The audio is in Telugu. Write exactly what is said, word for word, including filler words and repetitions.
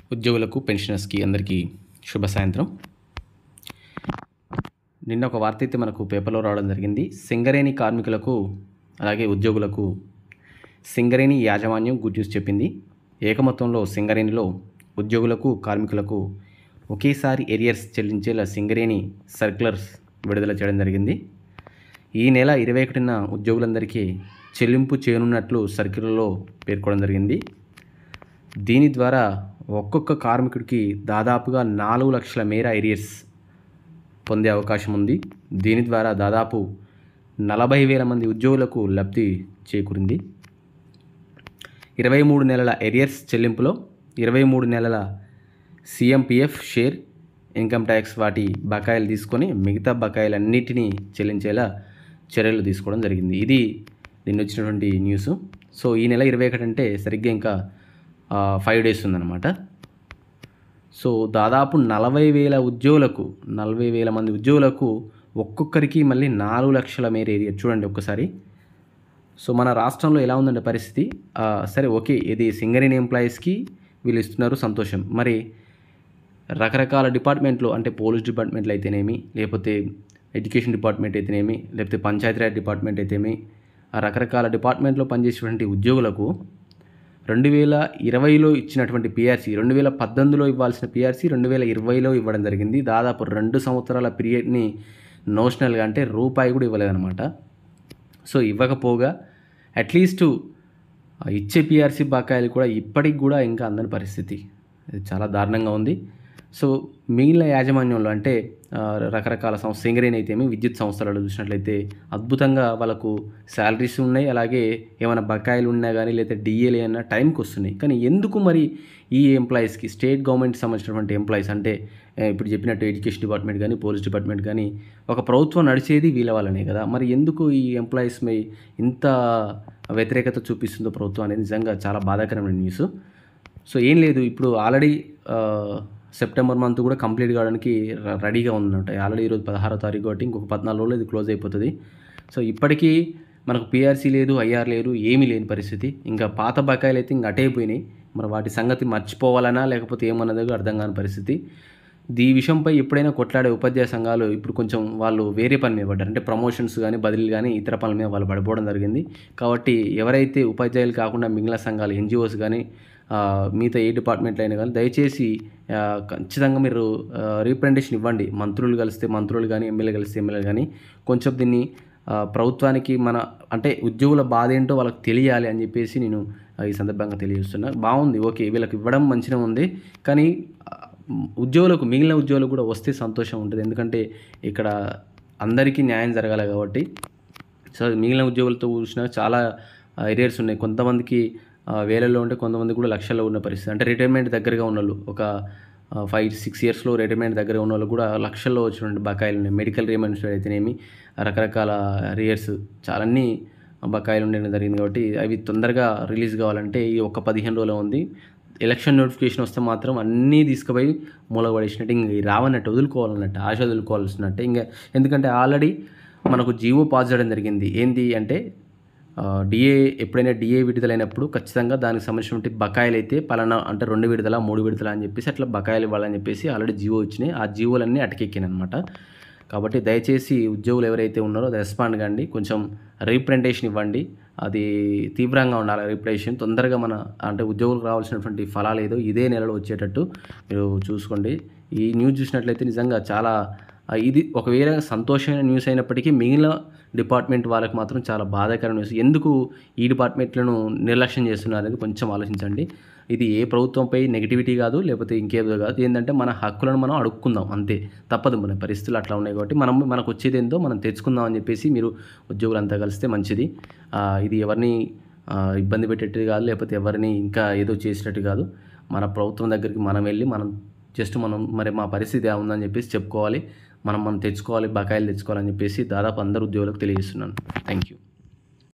ఉద్యోగులకు పెన్షనర్స్కి అందరికీ శుభ సాయంత్రం. నిన్న ఒక వార్త అయితే మనకు పేపర్లో రావడం జరిగింది. సింగరేణి కార్మికులకు అలాగే ఉద్యోగులకు సింగరేణి యాజమాన్యం గుడ్ న్యూస్ చెప్పింది. ఏకమొత్తంలో సింగరేణిలో ఉద్యోగులకు కార్మికులకు ఒకేసారి ఎరియర్స్ చెల్లించేలా సింగరేణి సర్క్యులర్స్ విడుదల చేయడం జరిగింది. ఈ నెల ఇరవై ఒకటిన ఉద్యోగులందరికీ చెల్లింపు చేయనున్నట్లు సర్క్యులర్లో పేర్కొనడం జరిగింది. దీని ద్వారా ఒక్కొక్క కార్మికుడికి దాదాపుగా నాలుగు లక్షల మేర ఎరియర్స్ పొందే అవకాశం ఉంది. దీని ద్వారా దాదాపు నలభై వేల మంది ఉద్యోగులకు లబ్ధి చేకూరింది. ఇరవై మూడు నెలల ఎరియర్స్ చెల్లింపులో ఇరవై మూడు నెలల సిఎంపిఎఫ్ షేర్ ఇన్కమ్ ట్యాక్స్ వాటి బకాయిలు తీసుకొని మిగతా బకాయిలన్నిటినీ చెల్లించేలా చర్యలు తీసుకోవడం జరిగింది. ఇది నిన్న వచ్చినటువంటి న్యూస్. సో ఈ నెల ఇరవై ఒకటి అంటే సరిగ్గా ఇంకా ఫైవ్ డేస్ ఉందన్నమాట. సో దాదాపు నలభై వేల ఉద్యోగులకు నలభై వేల మంది ఉద్యోగులకు ఒక్కొక్కరికి మళ్ళీ నాలుగు లక్షల మేర ఏరియా చూడండి ఒక్కసారి. సో మన రాష్ట్రంలో ఎలా ఉందంటే పరిస్థితి, సరే ఓకే ఇది సింగరేణి ఎంప్లాయీస్కి వీళ్ళు ఇస్తున్నారు సంతోషం. మరి రకరకాల డిపార్ట్మెంట్లో అంటే పోలీస్ డిపార్ట్మెంట్లు అయితేనేమి, లేకపోతే ఎడ్యుకేషన్ డిపార్ట్మెంట్ అయితేనేమి, లేకపోతే పంచాయతీరాజ్ డిపార్ట్మెంట్ అయితేనేమి, ఆ రకరకాల డిపార్ట్మెంట్లో పనిచేసేటువంటి ఉద్యోగులకు రెండు వేల ఇరవైలో ఇచ్చినటువంటి పిఆర్సీ రెండు వేల పద్దెనిమిదిలో ఇవ్వాల్సిన పిఆర్సీ రెండు వేల ఇరవైలో ఇవ్వడం జరిగింది. దాదాపు రెండు సంవత్సరాల పీరియడ్ని నోషనల్గా అంటే రూపాయి కూడా ఇవ్వలేదన్నమాట. సో ఇవ్వకపోగా అట్లీస్ట్ ఇచ్చే పిఆర్సీ బకాయిలు కూడా ఇప్పటికి కూడా ఇంకా అందని పరిస్థితి. ఇది చాలా దారుణంగా ఉంది. సో మిగిలిన యాజమాన్యంలో అంటే రకరకాల సంస్థ సింగరేణి అయితేమి విద్యుత్ సంస్థలలో చూసినట్లయితే అద్భుతంగా వాళ్ళకు శాలరీస్ ఉన్నాయి, అలాగే ఏమైనా బకాయిలు ఉన్నా కానీ లేదా డిఏలు అయినా టైంకి వస్తున్నాయి. కానీ ఎందుకు మరి ఈ ఎంప్లాయీస్కి స్టేట్ గవర్నమెంట్కి సంబంధించినటువంటి ఎంప్లాయీస్ అంటే ఇప్పుడు చెప్పినట్టు ఎడ్యుకేషన్ డిపార్ట్మెంట్ కానీ పోలీస్ డిపార్ట్మెంట్ కానీ ఒక ప్రభుత్వం నడిచేది వీళ్ళ వాళ్ళనే కదా, మరి ఎందుకు ఈ ఎంప్లాయీస్పై ఇంత వ్యతిరేకత చూపిస్తుందో ప్రభుత్వం అనేది నిజంగా చాలా బాధాకరమైన న్యూస్. సో ఏం లేదు, ఇప్పుడు ఆల్రెడీ సెప్టెంబర్ మంత్ కూడా కంప్లీట్ కావడానికి రెడీగా ఉందన్నమాట. ఆల్రెడీ ఈరోజు పదహారో తారీఖు కాబట్టి ఇంకొక పద్నాలుగు రోజులు ఇది క్లోజ్ అయిపోతుంది. సో ఇప్పటికీ మనకు పిఆర్సీ లేదు, ఐఆర్ లేదు, ఏమీ లేని పరిస్థితి. ఇంకా పాత బకాయిలు అయితే ఇంకా అటైపోయినాయి. మరి వాటి సంగతి మర్చిపోవాలనా లేకపోతే ఏమన్నది అర్థం కాని పరిస్థితి. ఈ విషయంపై ఎప్పుడైనా కొట్లాడే ఉపాధ్యాయ సంఘాలు ఇప్పుడు కొంచెం వాళ్ళు వేరే పని మీద పడ్డారు. అంటే ప్రమోషన్స్ కానీ బదిలీలు కానీ ఇతర పనుల మీద వాళ్ళు పడిపోవడం జరిగింది. కాబట్టి ఎవరైతే ఉపాధ్యాయులు కాకుండా మిగిలిన సంఘాలు ఎన్జిఓస్ కానీ మిగతా ఏ డిపార్ట్మెంట్లు అయినా కానీ దయచేసి ఖచ్చితంగా మీరు రీప్రజెంటేషన్ ఇవ్వండి. మంత్రులు కలిస్తే మంత్రులు కానీ ఎమ్మెల్యే కలిస్తే ఎమ్మెల్యే కానీ కొంచెం దీన్ని ప్రభుత్వానికి మన అంటే ఉద్యోగుల బాధ ఏంటో వాళ్ళకి తెలియాలి అని చెప్పేసి నేను ఈ సందర్భంగా తెలియజేస్తున్నా. బాగుంది, ఓకే వీళ్ళకి ఇవ్వడం మంచిగా ఉంది, కానీ ఉద్యోగులకు మిగిలిన ఉద్యోగులకు కూడా వస్తే సంతోషం ఉంటుంది. ఎందుకంటే ఇక్కడ అందరికీ న్యాయం జరగాలి కాబట్టి. సో మిగిలిన ఉద్యోగులతో చూసినా చాలా ఎరియర్స్ ఉన్నాయి. కొంతమందికి వేలల్లో ఉంటే కొంతమంది కూడా లక్షల్లో ఉన్న పరిస్థితి. అంటే రిటైర్మెంట్ దగ్గరగా ఉన్న వాళ్ళు ఒక ఫైవ్ సిక్స్ ఇయర్స్లో రిటైర్మెంట్ దగ్గర ఉన్న వాళ్ళు కూడా లక్షల్లో వచ్చినటువంటి బకాయిలు ఉన్నాయి. మెడికల్ రీమెంట్స్ అయితేనేమి రకరకాల రియర్స్ చాలాన్ని బకాయిలు ఉండడం జరిగింది. కాబట్టి అవి తొందరగా రిలీజ్ కావాలంటే ఈ ఒక పదిహేను రోజులు ఉంది. ఎలక్షన్ నోటిఫికేషన్ వస్తే మాత్రం అన్నీ తీసుకుపోయి మూలపడేసినట్టు ఇంక రావన్నట్టు వదులుకోవాలన్నట్టు ఆశ వదులుకోవాల్సినట్టు. ఇంకా ఎందుకంటే ఆల్రెడీ మనకు జీవో పాస్ చేయడం జరిగింది. ఏంటి అంటే డిఏ ఎప్పుడైనా డిఏ విడుదలైనప్పుడు ఖచ్చితంగా దానికి సంబంధించినటువంటి బకాయిలు అయితే పలానా అంటే రెండు విడుదల మూడు విడుదల అని చెప్పేసి అట్లా బకాయిలు ఇవ్వాలని చెప్పేసి ఆల్రెడీ జీవో ఇచ్చినాయి. ఆ జీవోలన్నీ అటకెక్కినాయి అనమాట. కాబట్టి దయచేసి ఉద్యోగులు ఎవరైతే ఉన్నారో అది రెస్పాండ్ కండి, కొంచెం రీప్రజెంటేషన్ ఇవ్వండి. అది తీవ్రంగా ఉండాలి రీప్రజెంటేషన్. తొందరగా మన అంటే ఉద్యోగులకు రావాల్సినటువంటి ఫలాలు ఏదో ఇదే నెలలో వచ్చేటట్టు మీరు చూసుకోండి. ఈ న్యూస్ చూసినట్లయితే నిజంగా చాలా ఇది ఒకవేళ సంతోషమైన న్యూస్ అయినప్పటికీ మిగిలిన డిపార్ట్మెంట్ వాళ్ళకి మాత్రం చాలా బాధాకరమైన న్యూస్. ఎందుకు ఈ డిపార్ట్మెంట్లను నిర్లక్ష్యం చేస్తున్నారు అనేది కొంచెం ఆలోచించండి. ఇది ఏ ప్రభుత్వంపై నెగిటివిటీ కాదు, లేకపోతే ఇంకేదో కాదు. ఏంటంటే మన హక్కులను మనం అడుక్కుందాం అంతే, తప్పదు. మన పరిస్థితులు అట్లా ఉన్నాయి కాబట్టి మనం మనకు వచ్చేది ఏందో మనం తెచ్చుకుందాం అని చెప్పేసి మీరు ఉద్యోగులంతా కలిస్తే మంచిది. ఇది ఎవరిని ఇబ్బంది పెట్టేట్టు కాదు, లేకపోతే ఎవరిని ఇంకా ఏదో చేసేటట్టు కాదు. మన ప్రభుత్వం దగ్గరికి మనం వెళ్ళి మనం జస్ట్ మనం మరి మా పరిస్థితి ఎలా ఉందని చెప్పేసి చెప్పుకోవాలి. మనం మనం తెచ్చుకోవాలి, బకాయిలు తెచ్చుకోవాలని చెప్పేసి దాదాపు అందరు ఉద్యోగులకు తెలియజేస్తున్నాను. Thank you.